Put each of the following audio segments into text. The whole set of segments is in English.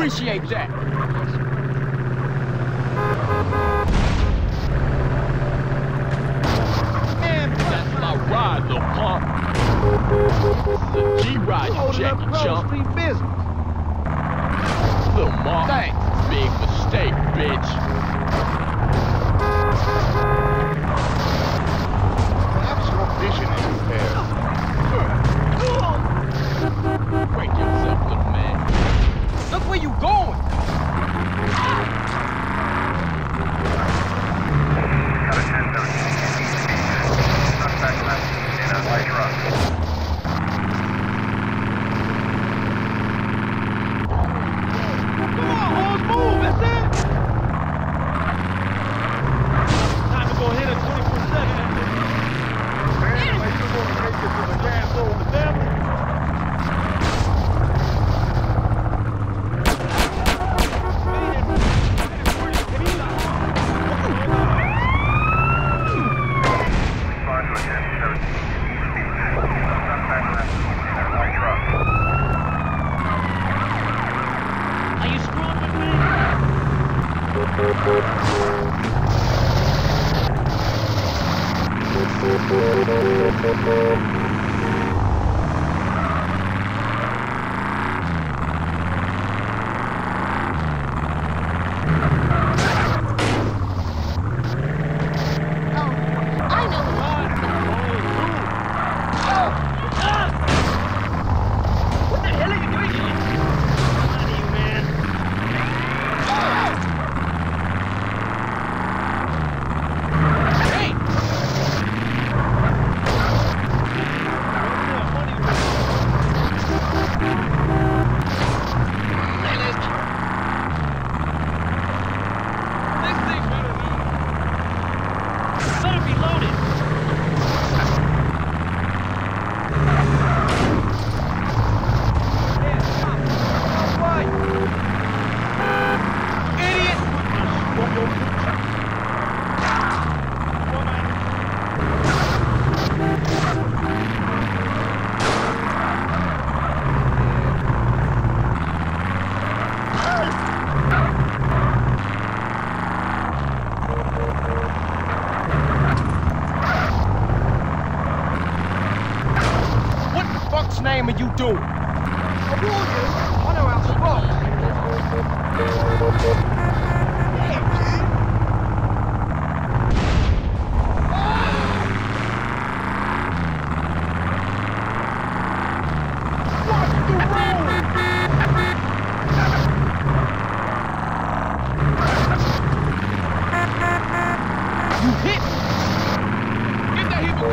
appreciate that. Man, that's my ride, little punk. The G-Ride, you jacky chump. Little Mark. Thanks. Big mistake, bitch. Perhaps your vision is impaired. Break yourself, little man. Look where you going. Suspect left in a white truck. Come on, Holmes, move, that's it! Time to go hit a 24/7. Man, like you want to make it to the gas over the family? Respond to attempt 17 East Beach. Suspect left in a white truck. Are you screwing with me? What the hell are you doing here? What are you, man? Hey! This thing better be loaded. What the fuck's name are you doing? I warned you. I know how to rock. You hit me! Get that heap of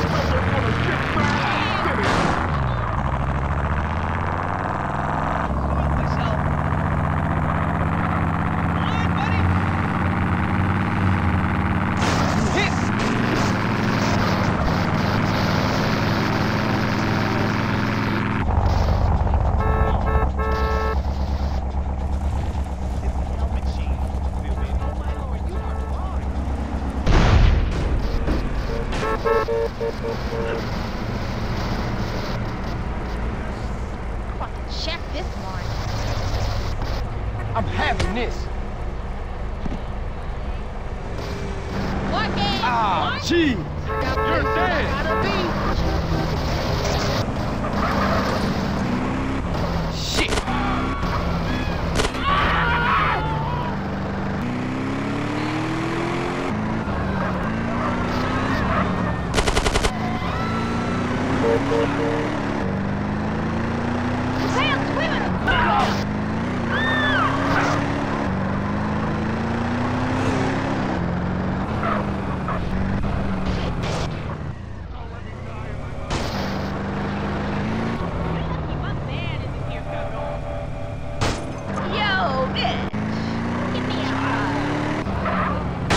Fucking check this morning. I'm having this. What game? Ah, What? gee. You're dead. Shit. Sam, swimming! Yo, bitch! Give me a hug.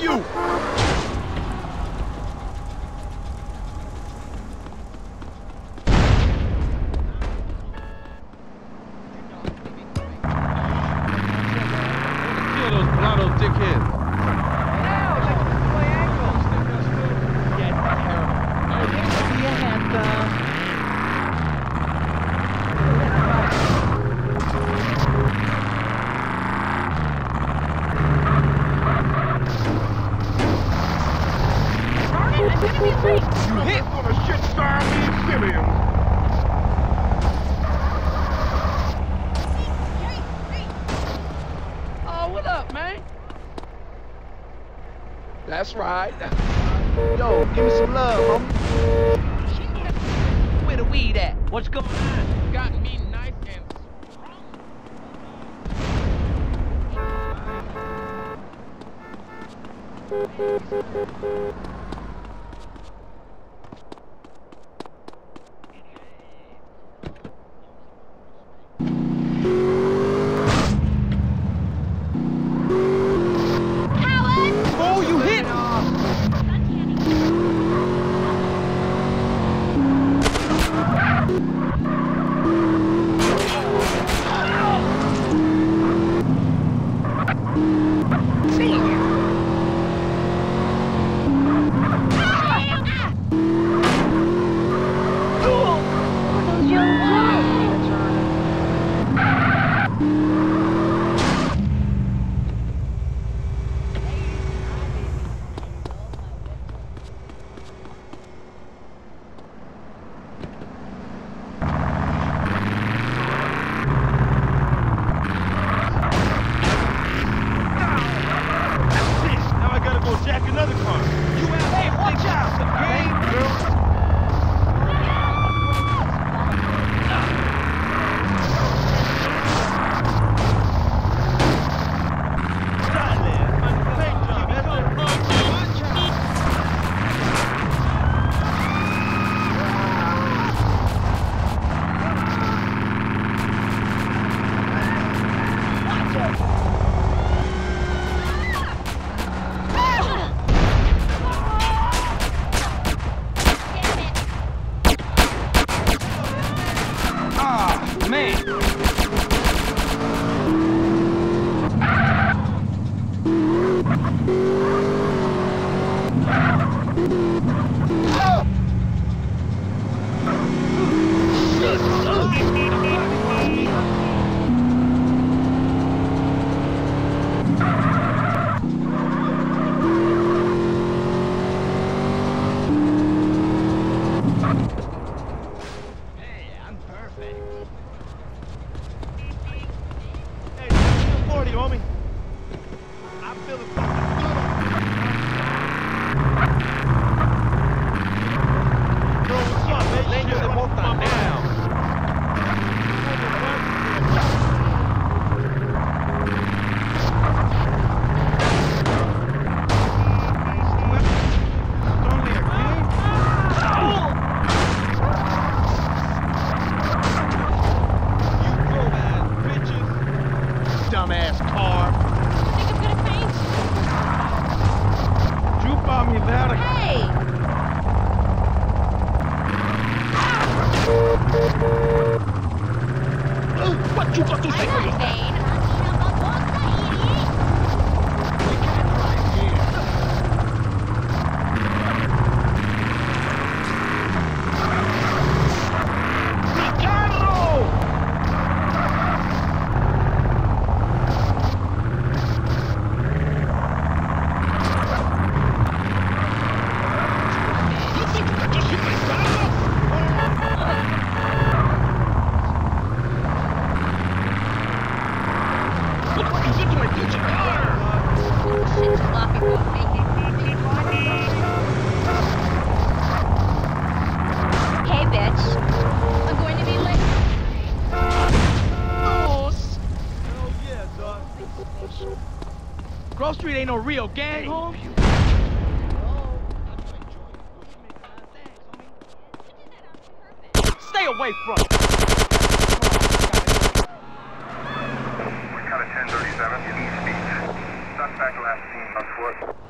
you! Kill those blotto dickheads. You hit for the shit Siamese Simeons. Oh, what up, man? That's right. Yo, give me some love, homie. Where the weed at? What's going on? Got me nice and Oh, you hit! now I gotta go jack another car. You out here, watch out! Game, girl. Homie, I'm feeling fucking good. Yo, what's up, man? Leño de mota now. Dumbass car. I think I'm gonna faint. Jupe on me there. Hey! What you got to say? I'm not vain. Hey, bitch. I'm going to be late. Hell yeah, dog. Grove Street ain't no real gang, home. Stay away from it. We got a 1037 East Beach. Suspect last seen on foot.